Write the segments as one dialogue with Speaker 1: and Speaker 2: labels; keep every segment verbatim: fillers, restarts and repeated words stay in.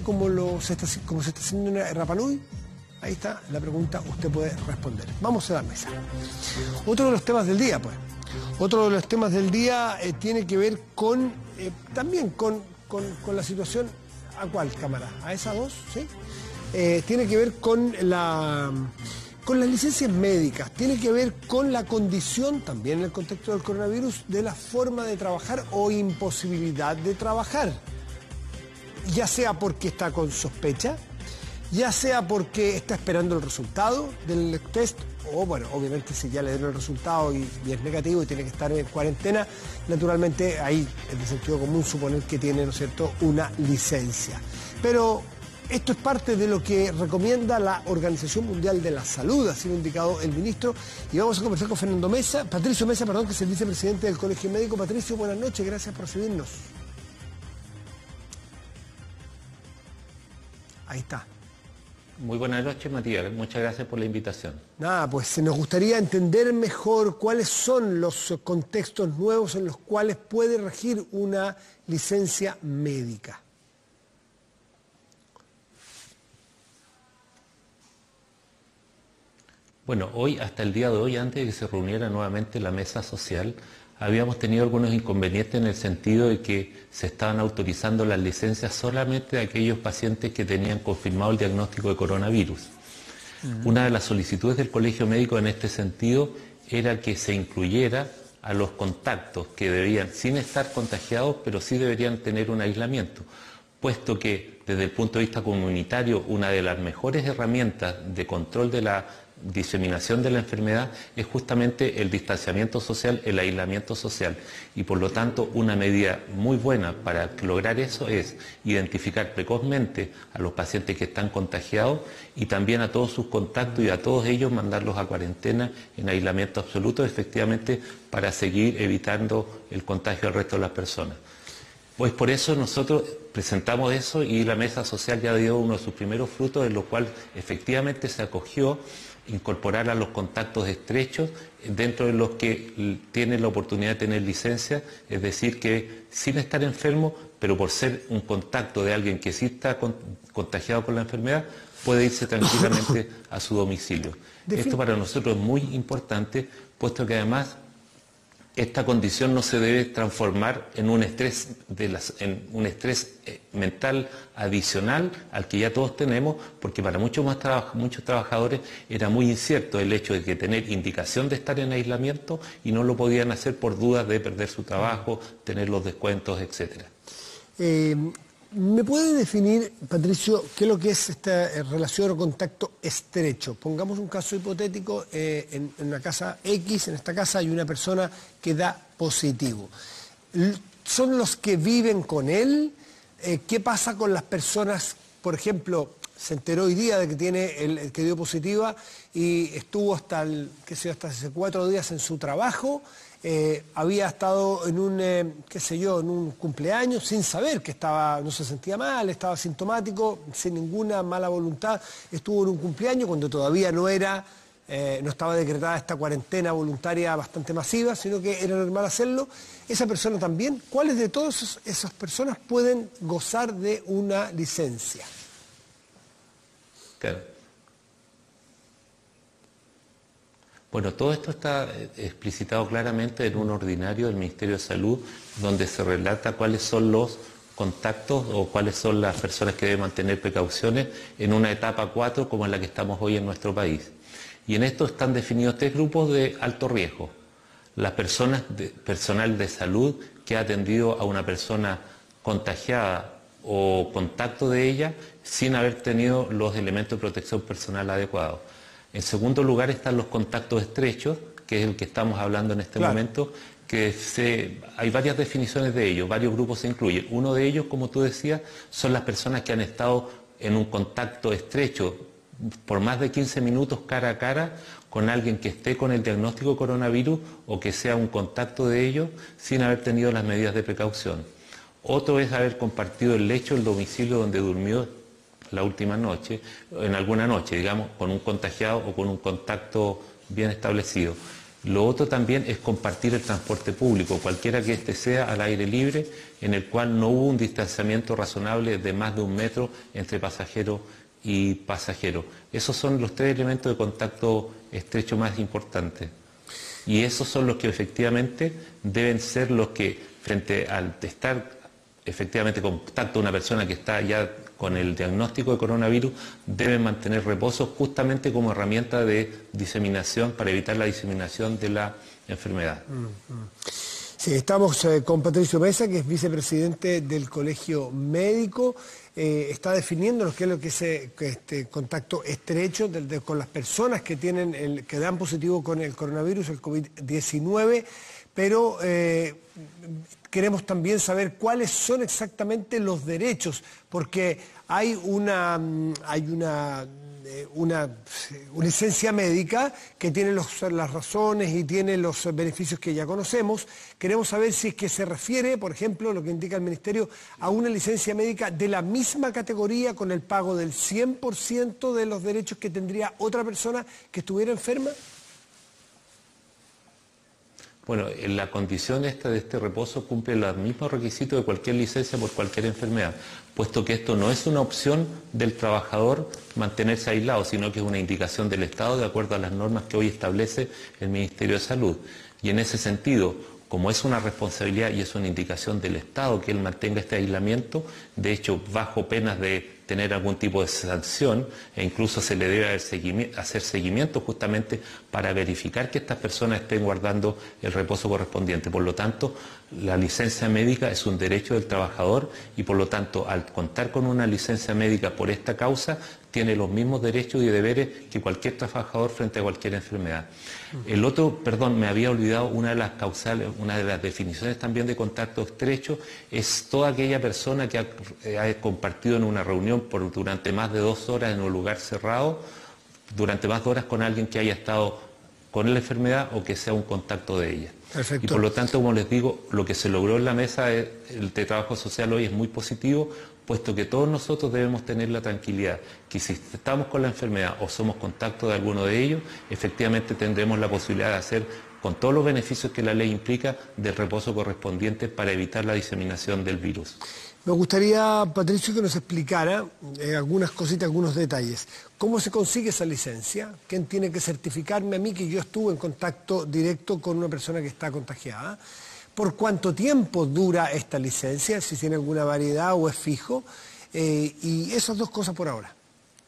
Speaker 1: como, lo, se, está, como se está haciendo en Rapa Nui? Ahí está la pregunta, usted puede responder. Vamos a la mesa. Otro de los temas del día, pues. Otro de los temas del día eh, tiene que ver con, eh, también con, con, con la situación, ¿a cuál cámara? ¿A esas dos? ¿Sí? Eh, tiene que ver con la... con las licencias médicas, tiene que ver con la condición, también en el contexto del coronavirus, de la forma de trabajar o imposibilidad de trabajar. Ya sea porque está con sospecha, ya sea porque está esperando el resultado del test, o bueno, obviamente si ya le dieron el resultado y, y es negativo y tiene que estar en cuarentena, naturalmente ahí es de sentido común suponer que tiene, ¿no es cierto?, una licencia. Pero esto es parte de lo que recomienda la Organización Mundial de la Salud, así lo ha indicado el ministro, y vamos a conversar con Fernando Mesa, Patricio Mesa, perdón, que es el vicepresidente del Colegio Médico. Patricio, buenas noches, gracias por recibirnos. Ahí está.
Speaker 2: Muy buenas noches, Matías. Muchas gracias por la invitación.
Speaker 1: Nada, pues nos gustaría entender mejor cuáles son los contextos nuevos en los cuales puede regir una licencia médica.
Speaker 2: Bueno, hoy, hasta el día de hoy, antes de que se reuniera nuevamente la mesa social, habíamos tenido algunos inconvenientes en el sentido de que se estaban autorizando las licencias solamente a aquellos pacientes que tenían confirmado el diagnóstico de coronavirus. Uh-huh. Una de las solicitudes del Colegio Médico en este sentido era que se incluyera a los contactos que debían, sin estar contagiados, pero sí deberían tener un aislamiento, puesto que desde el punto de vista comunitario una de las mejores herramientas de control de la diseminación de la enfermedad es justamente el distanciamiento social, el aislamiento social, y por lo tanto una medida muy buena para lograr eso es identificar precozmente a los pacientes que están contagiados y también a todos sus contactos y a todos ellos mandarlos a cuarentena en aislamiento absoluto, efectivamente para seguir evitando el contagio al resto de las personas. Pues por eso nosotros presentamos eso y la mesa social ya dio uno de sus primeros frutos, en lo cual efectivamente se acogió incorporar a los contactos estrechos dentro de los que tienen la oportunidad de tener licencia, es decir, que sin estar enfermo, pero por ser un contacto de alguien que sí está contagiado con la enfermedad, puede irse tranquilamente a su domicilio. Esto para nosotros es muy importante, puesto que además esta condición no se debe transformar en un estrés, de las, en un estrés eh, mental adicional al que ya todos tenemos, porque para muchos, más traba, muchos trabajadores era muy incierto el hecho de que tener indicación de estar en aislamiento y no lo podían hacer por dudas de perder su trabajo, tener los descuentos, etcétera.
Speaker 1: Eh, ¿Me puede definir, Patricio, qué es lo que es esta relación o contacto estrecho? Pongamos un caso hipotético, eh, en, en una casa X, en esta casa hay una persona que da positivo. ¿Son los que viven con él? Eh, ¿Qué pasa con las personas, por ejemplo, se enteró hoy día de que tiene el, el que dio positiva y estuvo hasta, el, qué sé yo, hasta hace cuatro días en su trabajo? Eh, había estado en un, eh, qué sé yo, en un cumpleaños sin saber que estaba, no se sentía mal, estaba sintomático, sin ninguna mala voluntad, estuvo en un cumpleaños cuando todavía no era, eh, no estaba decretada esta cuarentena voluntaria bastante masiva, sino que era normal hacerlo. Esa persona también, ¿cuáles de todas esas personas pueden gozar de una licencia?
Speaker 2: Claro. Bueno, todo esto está explicitado claramente en un ordinario del Ministerio de Salud, donde se relata cuáles son los contactos o cuáles son las personas que deben mantener precauciones en una etapa cuatro como en la que estamos hoy en nuestro país. Y en esto están definidos tres grupos de alto riesgo. Las personas, de, personal de salud que ha atendido a una persona contagiada o contacto de ella sin haber tenido los elementos de protección personal adecuados. En segundo lugar están los contactos estrechos, que es el que estamos hablando en este claro. momento, que se, hay varias definiciones de ellos, varios grupos se incluyen. Uno de ellos, como tú decías, son las personas que han estado en un contacto estrecho por más de quince minutos cara a cara con alguien que esté con el diagnóstico de coronavirus o que sea un contacto de ellos sin haber tenido las medidas de precaución. Otro es haber compartido el lecho, el domicilio donde durmió la última noche, en alguna noche, digamos, con un contagiado o con un contacto bien establecido. Lo otro también es compartir el transporte público, cualquiera que éste sea al aire libre, en el cual no hubo un distanciamiento razonable de más de un metro entre pasajero y pasajero. Esos son los tres elementos de contacto estrecho más importantes. Y esos son los que efectivamente deben ser los que, frente al estar efectivamente en contacto de una persona que está ya con el diagnóstico de coronavirus, deben mantener reposo justamente como herramienta de diseminación para evitar la diseminación de la enfermedad.
Speaker 1: Sí, estamos eh, con Patricio Mesa, que es vicepresidente del Colegio Médico. Eh, está definiendo qué es lo que es eh, este contacto estrecho de, de, con las personas que tienen el, que dan positivo con el coronavirus, el COVID diecinueve, pero eh, queremos también saber cuáles son exactamente los derechos, porque hay una, hay una, una, una licencia médica que tiene los, las razones y tiene los beneficios que ya conocemos. Queremos saber si es que se refiere, por ejemplo, lo que indica el Ministerio, a una licencia médica de la misma categoría con el pago del cien por ciento de los derechos que tendría otra persona que estuviera enferma.
Speaker 2: Bueno, la condición esta de este reposo cumple los mismos requisitos de cualquier licencia por cualquier enfermedad, puesto que esto no es una opción del trabajador mantenerse aislado, sino que es una indicación del Estado de acuerdo a las normas que hoy establece el Ministerio de Salud. Y en ese sentido, como es una responsabilidad y es una indicación del Estado que él mantenga este aislamiento, de hecho, bajo penas de tener algún tipo de sanción, e incluso se le debe hacer seguimiento justamente para verificar que estas personas estén guardando el reposo correspondiente. Por lo tanto, la licencia médica es un derecho del trabajador y por lo tanto, al contar con una licencia médica por esta causa, tiene los mismos derechos y deberes que cualquier trabajador frente a cualquier enfermedad. El otro, perdón, me había olvidado, una de las causales, una de las definiciones también de contacto estrecho es toda aquella persona que ha, eh, ha compartido en una reunión por, durante más de dos horas en un lugar cerrado, durante más de horas con alguien que haya estado con la enfermedad o que sea un contacto de ella.
Speaker 1: Perfecto.
Speaker 2: Y por lo tanto, como les digo, lo que se logró en la mesa de, de trabajo social hoy es muy positivo, puesto que todos nosotros debemos tener la tranquilidad que si estamos con la enfermedad o somos contacto de alguno de ellos, efectivamente tendremos la posibilidad de hacer, con todos los beneficios que la ley implica, del reposo correspondiente para evitar la diseminación del virus.
Speaker 1: Me gustaría, Patricio, que nos explicara eh, algunas cositas, algunos detalles. ¿Cómo se consigue esa licencia? ¿Quién tiene que certificarme a mí que yo estuve en contacto directo con una persona que está contagiada? ¿Por cuánto tiempo dura esta licencia? Si tiene alguna variedad o es fijo. Eh, y esas dos cosas por ahora.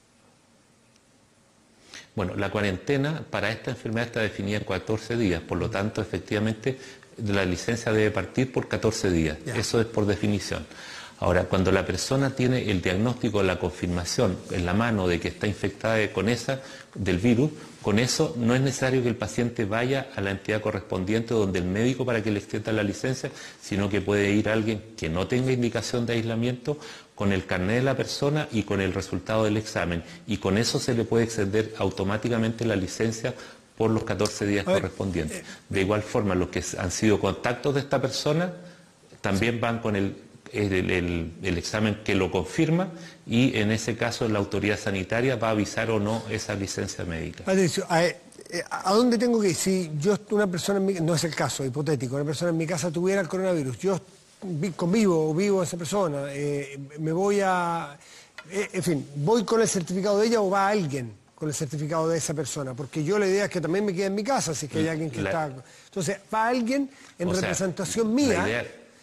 Speaker 2: Bueno, la cuarentena para esta enfermedad está definida en catorce días, por lo tanto, efectivamente, la licencia debe partir por catorce días. Ya. Eso es por definición. Ahora, cuando la persona tiene el diagnóstico, la confirmación en la mano de que está infectada con esa, del virus, con eso no es necesario que el paciente vaya a la entidad correspondiente donde el médico para que le extienda la licencia, sino que puede ir alguien que no tenga indicación de aislamiento con el carnet de la persona y con el resultado del examen. Y con eso se le puede extender automáticamente la licencia por los catorce días correspondientes. De igual forma, los que han sido contactos de esta persona también van con el El, el, el examen que lo confirma y en ese caso la autoridad sanitaria va a avisar o no esa licencia médica.
Speaker 1: Patricio, ¿a, a dónde tengo que ir? Si yo, una persona, en mi, no es el caso, hipotético, una persona en mi casa tuviera el coronavirus, yo convivo o vivo a esa persona, eh, me voy a... Eh, en fin, ¿voy con el certificado de ella o va alguien con el certificado de esa persona? Porque yo la idea es que también me quede en mi casa, si es que hay alguien que la, está... Entonces, va alguien en representación sea, mía...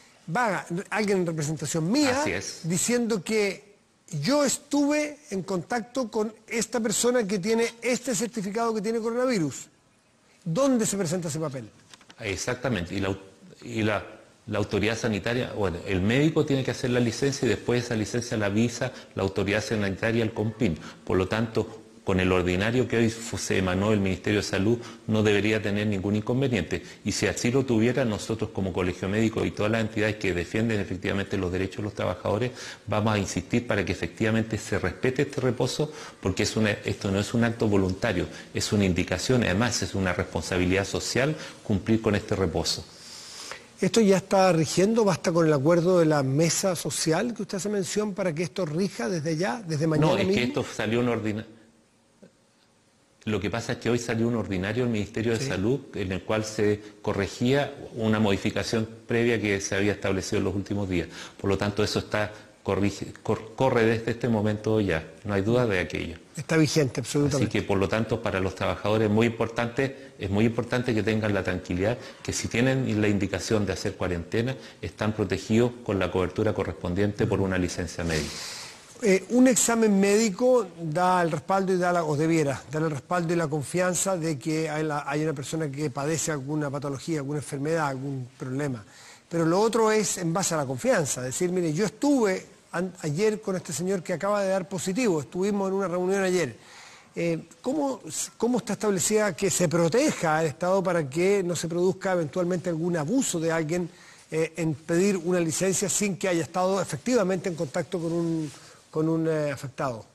Speaker 1: Va alguien en representación mía diciendo que yo estuve en contacto con esta persona que tiene este certificado que tiene coronavirus. ¿Dónde se presenta ese papel?
Speaker 2: Exactamente. Y la, y la, la autoridad sanitaria, bueno, el médico tiene que hacer la licencia y después esa licencia la avisa la autoridad sanitaria al CONPIN. Por lo tanto, con el ordinario que hoy se emanó del Ministerio de Salud no debería tener ningún inconveniente. Y si así lo tuviera, nosotros como Colegio Médico y todas las entidades que defienden efectivamente los derechos de los trabajadores, vamos a insistir para que efectivamente se respete este reposo, porque es una, esto no es un acto voluntario, es una indicación, además es una responsabilidad social cumplir con este reposo.
Speaker 1: ¿Esto ya está rigiendo? ¿Basta con el acuerdo de la mesa social que usted hace mención para que esto rija desde ya, desde mañana
Speaker 2: No, es
Speaker 1: mismo?
Speaker 2: que esto salió un ordinario. Lo que pasa es que hoy salió un ordinario del Ministerio de
Speaker 1: Sí.
Speaker 2: Salud en el cual se corregía una modificación previa que se había establecido en los últimos días. Por lo tanto, eso está corrige, cor, corre desde este momento ya, no hay duda de aquello.
Speaker 1: Está vigente,
Speaker 2: Así
Speaker 1: absolutamente.
Speaker 2: que, por lo tanto, para los trabajadores es muy importante, es muy importante que tengan la tranquilidad que si tienen la indicación de hacer cuarentena, están protegidos con la cobertura correspondiente por una licencia médica.
Speaker 1: Eh, un examen médico da el respaldo y da la, o debiera dar el respaldo y la confianza de que hay, la, hay una persona que padece alguna patología, alguna enfermedad, algún problema. Pero lo otro es en base a la confianza, decir, mire, yo estuve an, ayer con este señor que acaba de dar positivo, estuvimos en una reunión ayer. Eh, ¿cómo, ¿Cómo está establecida que se proteja al Estado para que no se produzca eventualmente algún abuso de alguien eh, en pedir una licencia sin que haya estado efectivamente en contacto con un, con un eh, afectado?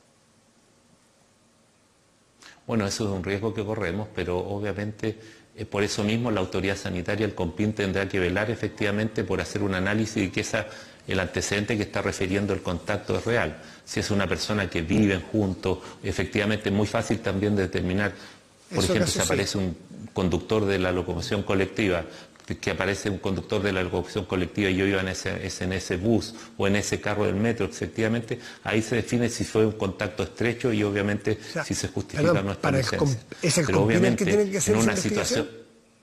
Speaker 2: Bueno, eso es un riesgo que corremos, pero obviamente eh, por eso mismo la autoridad sanitaria, el CONPIN, tendrá que velar efectivamente por hacer un análisis de que esa, el antecedente que está refiriendo el contacto es real. Si es una persona que viven juntos, efectivamente es muy fácil también de determinar, por
Speaker 1: Eso
Speaker 2: ejemplo, si
Speaker 1: sí.
Speaker 2: aparece un conductor de la locomoción colectiva, que aparece un conductor de la locomoción colectiva y yo iba en ese, en ese bus o en ese carro del metro, efectivamente, ahí se define si fue un contacto estrecho y obviamente o sea, si se justifica
Speaker 1: perdón,
Speaker 2: nuestra
Speaker 1: para
Speaker 2: licencia.
Speaker 1: El, es el
Speaker 2: Pero obviamente
Speaker 1: que tiene que hacer
Speaker 2: en una
Speaker 1: esa
Speaker 2: situación...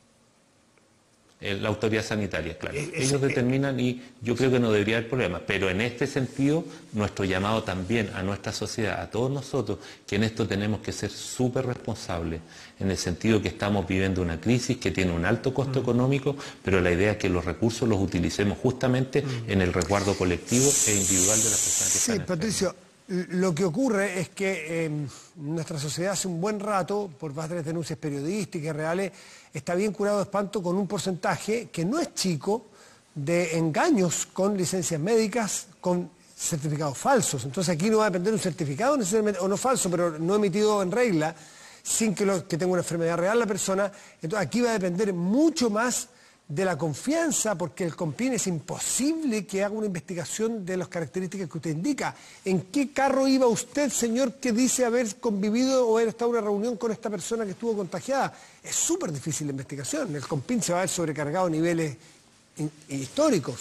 Speaker 2: La autoridad sanitaria, claro.
Speaker 1: Es,
Speaker 2: Ellos determinan y yo creo que no debería haber problema. Pero en este sentido, nuestro llamado también a nuestra sociedad, a todos nosotros, que en esto tenemos que ser súper responsables, en el sentido que estamos viviendo una crisis que tiene un alto costo mm. económico, pero la idea es que los recursos los utilicemos justamente mm. en el resguardo colectivo e individual de las personas que
Speaker 1: sí,
Speaker 2: están
Speaker 1: Patricio, lo que ocurre es que eh, nuestra sociedad hace un buen rato, por varias denuncias periodísticas reales, está bien curado de espanto con un porcentaje que no es chico de engaños con licencias médicas, con certificados falsos. Entonces aquí no va a depender de un certificado necesariamente, o no falso, pero no emitido en regla, sin que, lo, que tenga una enfermedad real la persona. Entonces aquí va a depender mucho más de la confianza, porque el CONPIN es imposible que haga una investigación de las características que usted indica. ¿En qué carro iba usted, señor, que dice haber convivido o haber estado en una reunión con esta persona que estuvo contagiada? Es súper difícil la investigación. El CONPIN se va a ver sobrecargado a niveles históricos.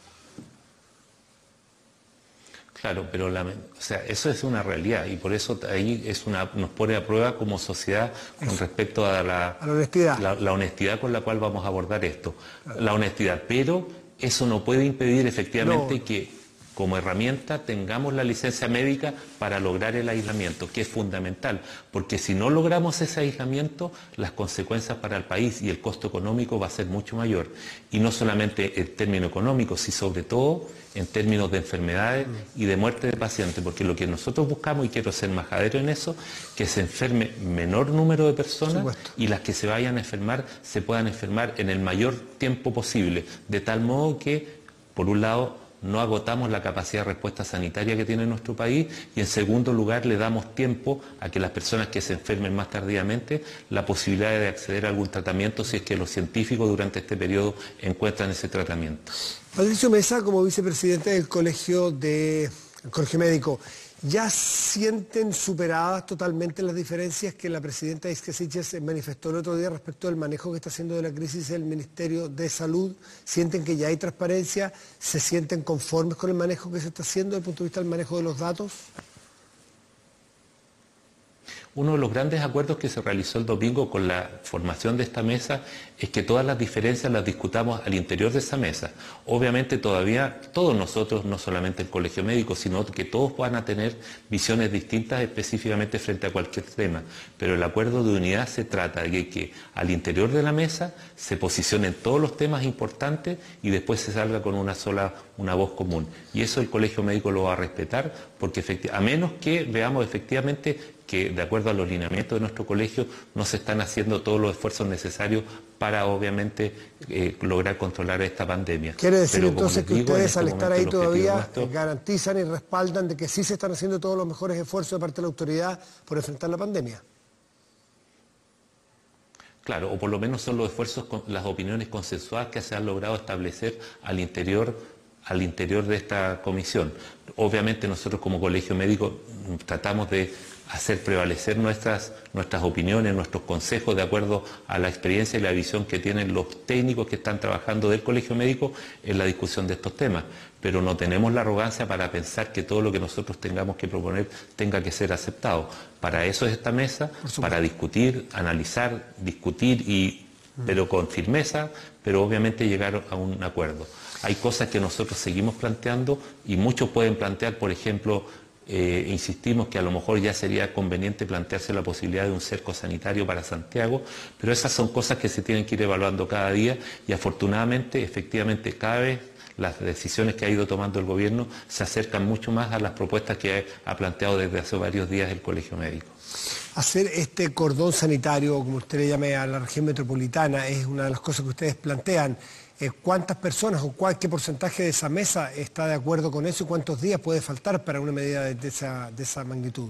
Speaker 2: Claro, pero la, o sea, eso es una realidad y por eso ahí es una, nos pone a prueba como sociedad con respecto a la,
Speaker 1: a la, honestidad.
Speaker 2: La, la honestidad con la cual vamos a abordar esto. Claro. La honestidad, pero eso no puede impedir efectivamente no. que como herramienta tengamos la licencia médica para lograr el aislamiento, que es fundamental, porque si no logramos ese aislamiento, las consecuencias para el país y el costo económico va a ser mucho mayor. Y no solamente en términos económicos, sino sobre todo en términos de enfermedades y de muerte de pacientes, porque lo que nosotros buscamos, y quiero ser majadero en eso, que se enferme menor número de personas y las que se vayan a enfermar se puedan enfermar en el mayor tiempo posible, de tal modo que, por un lado, no agotamos la capacidad de respuesta sanitaria que tiene nuestro país y en segundo lugar le damos tiempo a que las personas que se enfermen más tardíamente la posibilidad de acceder a algún tratamiento si es que los científicos durante este periodo encuentran ese tratamiento.
Speaker 1: Patricio Mesa, como vicepresidente del Colegio, de, el Colegio Médico, ¿ya sienten superadas totalmente las diferencias que la presidenta Isquia Siches manifestó el otro día respecto del manejo que está haciendo de la crisis el Ministerio de Salud? ¿Sienten que ya hay transparencia? ¿Se sienten conformes con el manejo que se está haciendo desde el punto de vista del manejo de los datos?
Speaker 2: Uno de los grandes acuerdos que se realizó el domingo con la formación de esta mesa es que todas las diferencias las discutamos al interior de esa mesa. Obviamente todavía todos nosotros, no solamente el Colegio Médico, sino que todos van a tener visiones distintas específicamente frente a cualquier tema. Pero el acuerdo de unidad se trata de que al interior de la mesa se posicionen todos los temas importantes y después se salga con una sola, una voz común. Y eso el Colegio Médico lo va a respetar, porque a menos que veamos efectivamente que de acuerdo a los lineamientos de nuestro colegio no se están haciendo todos los esfuerzos necesarios para obviamente eh, lograr controlar esta pandemia.
Speaker 1: ¿Quiere decir Pero, entonces que digo, ustedes este al estar ahí todavía nuestro... garantizan y respaldan de que sí se están haciendo todos los mejores esfuerzos de parte de la autoridad por enfrentar la pandemia?
Speaker 2: Claro, o por lo menos son los esfuerzos, las opiniones consensuadas que se han logrado establecer al interior al interior de esta comisión. Obviamente nosotros como colegio médico tratamos de hacer prevalecer nuestras, nuestras opiniones, nuestros consejos de acuerdo a la experiencia y la visión que tienen los técnicos que están trabajando del colegio médico en la discusión de estos temas. Pero no tenemos la arrogancia para pensar que todo lo que nosotros tengamos que proponer tenga que ser aceptado. Para eso es esta mesa, para discutir, analizar, discutir, y, pero con firmeza, pero obviamente llegar a un acuerdo. Hay cosas que nosotros seguimos planteando y muchos pueden plantear, por ejemplo, Eh, insistimos que a lo mejor ya sería conveniente plantearse la posibilidad de un cerco sanitario para Santiago, pero esas son cosas que se tienen que ir evaluando cada día y afortunadamente, efectivamente, cada vez las decisiones que ha ido tomando el gobierno se acercan mucho más a las propuestas que ha planteado desde hace varios días el Colegio Médico.
Speaker 1: Hacer este cordón sanitario, como usted le llame, a la región metropolitana, es una de las cosas que ustedes plantean. ¿Cuántas personas o cuál, qué porcentaje de esa mesa está de acuerdo con eso y cuántos días puede faltar para una medida de esa, de esa magnitud?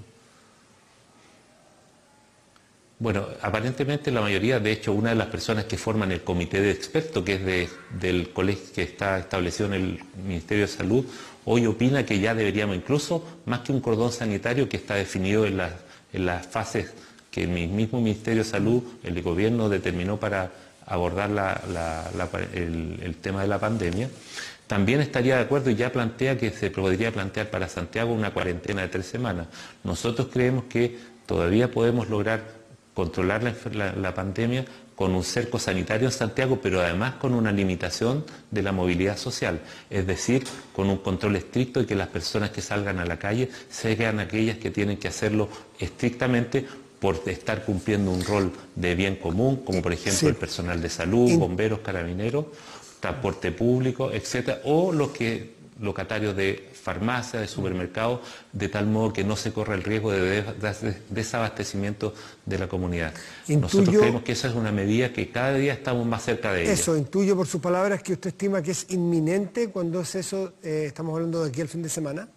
Speaker 2: Bueno, aparentemente la mayoría, de hecho, una de las personas que forman el comité de expertos, que es de, del colegio que está establecido en el Ministerio de Salud, hoy opina que ya deberíamos, incluso más que un cordón sanitario que está definido en, la, en las fases que el mismo Ministerio de Salud, el gobierno determinó para abordar la, la, la, el, el tema de la pandemia, también estaría de acuerdo y ya plantea que se podría plantear para Santiago una cuarentena de tres semanas. Nosotros creemos que todavía podemos lograr controlar la, la, la pandemia con un cerco sanitario en Santiago, pero además con una limitación de la movilidad social, es decir, con un control estricto y que las personas que salgan a la calle sean aquellas que tienen que hacerlo estrictamente por estar cumpliendo un rol de bien común, como por ejemplo sí. el personal de salud, bomberos, carabineros, transporte público, etcétera, o los que locatarios de farmacia, de supermercados, de tal modo que no se corra el riesgo de desabastecimiento de la comunidad. Intuyo, Nosotros creemos que esa es una medida que cada día estamos más cerca de ella.
Speaker 1: Eso, intuyo por sus palabras que usted estima que es inminente. ¿Cuándo es eso? Eh, estamos hablando de aquí al fin de semana.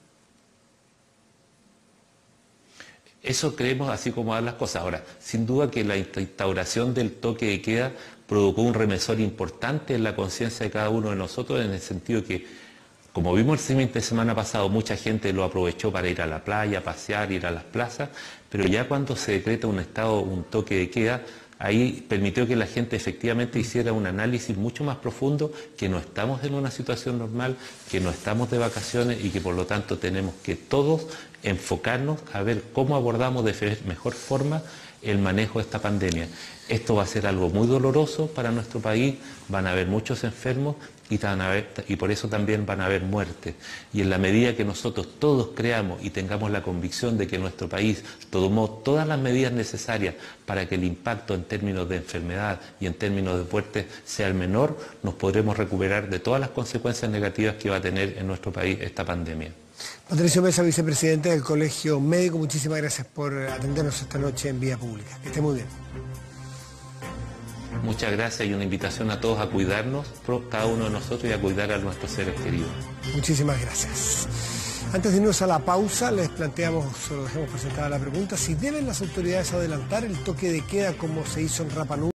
Speaker 2: Eso creemos, así como van las cosas. Ahora, sin duda que la instauración del toque de queda provocó un remesón importante en la conciencia de cada uno de nosotros, en el sentido que, como vimos el fin de semana pasado, mucha gente lo aprovechó para ir a la playa, pasear, ir a las plazas, pero ya cuando se decreta un estado, un toque de queda, ahí permitió que la gente efectivamente hiciera un análisis mucho más profundo, que no estamos en una situación normal, que no estamos de vacaciones y que por lo tanto tenemos que todos enfocarnos a ver cómo abordamos de mejor forma el manejo de esta pandemia. Esto va a ser algo muy doloroso para nuestro país, van a haber muchos enfermos y, van a haber, y por eso también van a haber muertes. Y en la medida que nosotros todos creamos y tengamos la convicción de que nuestro país tomó todas las medidas necesarias para que el impacto en términos de enfermedad y en términos de muertes sea el menor, nos podremos recuperar de todas las consecuencias negativas que va a tener en nuestro país esta pandemia.
Speaker 1: Patricio Mesa, vicepresidente del Colegio Médico, muchísimas gracias por atendernos esta noche en Vía Pública. Que esté muy bien.
Speaker 2: Muchas gracias y una invitación a todos a cuidarnos, cada uno de nosotros, y a cuidar a nuestros seres queridos.
Speaker 1: Muchísimas gracias. Antes de irnos a la pausa, les planteamos, o dejemos presentada la pregunta, si deben las autoridades adelantar el toque de queda como se hizo en Rapa Nui.